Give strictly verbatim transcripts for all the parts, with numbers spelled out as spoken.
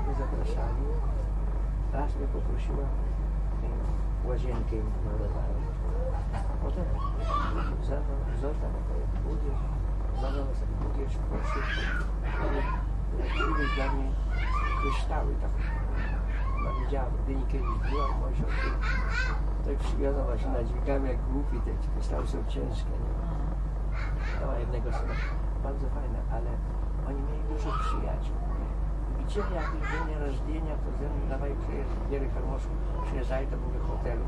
nie zapraszali. Raz mnie poprosiła, łazienkę im malowałem. Potem Zolta na to budziesz, zabrał sobie budziesz, poszedł. Kiedyś dla mnie kryształy tak. Ona wiedziała, gdy nie kiedyś była, może tak przywiozła właśnie na dźwigami jak głupi, te kryształy są ciężkie. Nie? Miała jednego syna, bardzo fajne, ale oni mieli dużo przyjaciół. Widzieli jakieś dzień rozdania, to ze mną dawaj przyjeżdżać, Giery Karmoszu przyjeżdżali do mnie hotelu.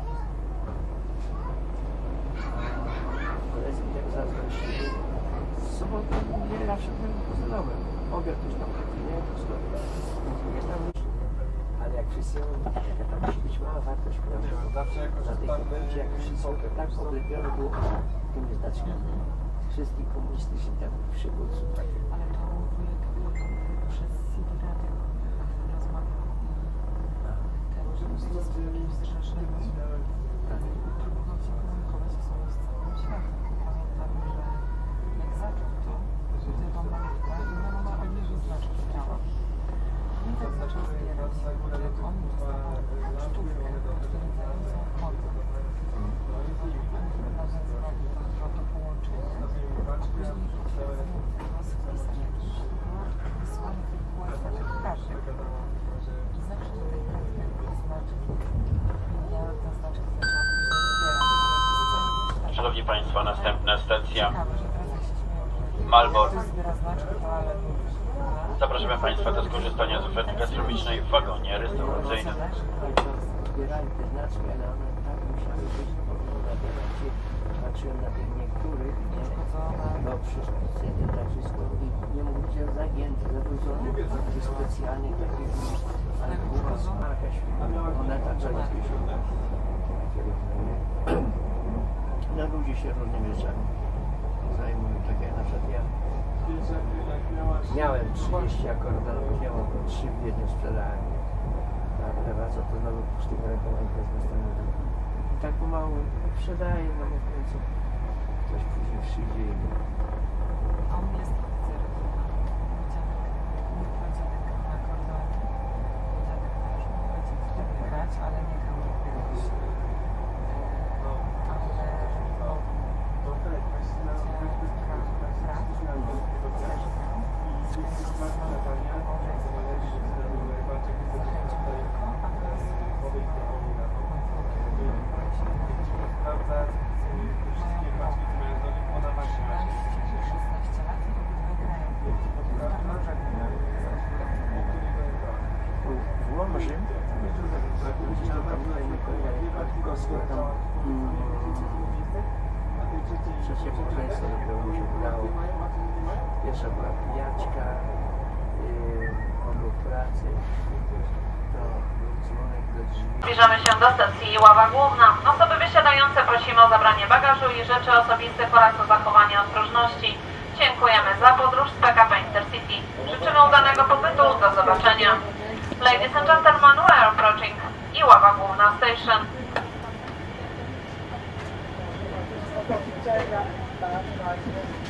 Koledzy mi tak zazdrościli. W sobotę nie zawsze byłem poznałem. Obiad już tam nie wszystko. Jest tam już, ale jak wszyscy jaka tam musi być mała wartość, prawda? Na tej komendzie, jak wszyscy tak oblepione było tymi znaczkami. Wszystkie komunistyczni tam przywódcy. Ale to wujek przez C D Radio rozmawiał i ten z kimś zrzesznym próbował się komunikować w sumie z całym światem. Pamiętam, że jak zaczął to, gdy była malutka i mama ma obniżyć znaczki prawa. I tak zaczął zbierać, jak on dostawał sztuczkę odkręcającą chodzę. Razem zrobił to połączenie. Później wysłanie tych płaskich kartek i zawsze do tej kartki znaczki. Ja te znaczki zaczęłam później zbierać. Szanowni Państwo, następna stacja Ciekawe, że teraz jak się śmieją, że Malbork. ktoś zbiera znaczki, to ale... Zapraszamy Państwa do skorzystania z oferty gastronomicznej w wagonie restauracyjnym. Zbierali te znaczki, ale one tak musiały być, bo nabierać się, patrzyłem na tych niektórych, nie? No przy szpicy, tak wszystko i nie mógł być zagięty, zawrócony, czy specjalnie takich, ale była marka świetna, one tak co jakieś no ludzie się różnymi rzeczami zajmują, tak jak na przykład ja miałem trzydzieści akordonów, nie mam trzy w Wiedniu sprzedałem. Tak, teraz co to znowu pustymi rękoma i bez następnego. I tak pomału sprzedaję, no bo w końcu ktoś później przyjdzie i... A on jest oficerem. Mój dziadek, mój pradziadek na akordeonie. Mój dziadek też mógł będzie wtedy grać, ale nie grał jakiegoś. Ale no, w Łomży, gdzieś tam tam trzecie pokrętło dopiero mu się udało. Pierwsza była pijaczka, obok pracy, to był dzwonek do drzwi. Zbliżamy się do stacji Ława Główna. Osoby wysiadające prosimy o zabranie bagażu i rzeczy osobistych oraz o zachowanie ostrożności. Dziękujemy za podróż z P K P Intercity. Życzymy udanego pobytu. Do zobaczenia. Ladies and gentlemen, we are approaching Iława Główna Station. Thank you.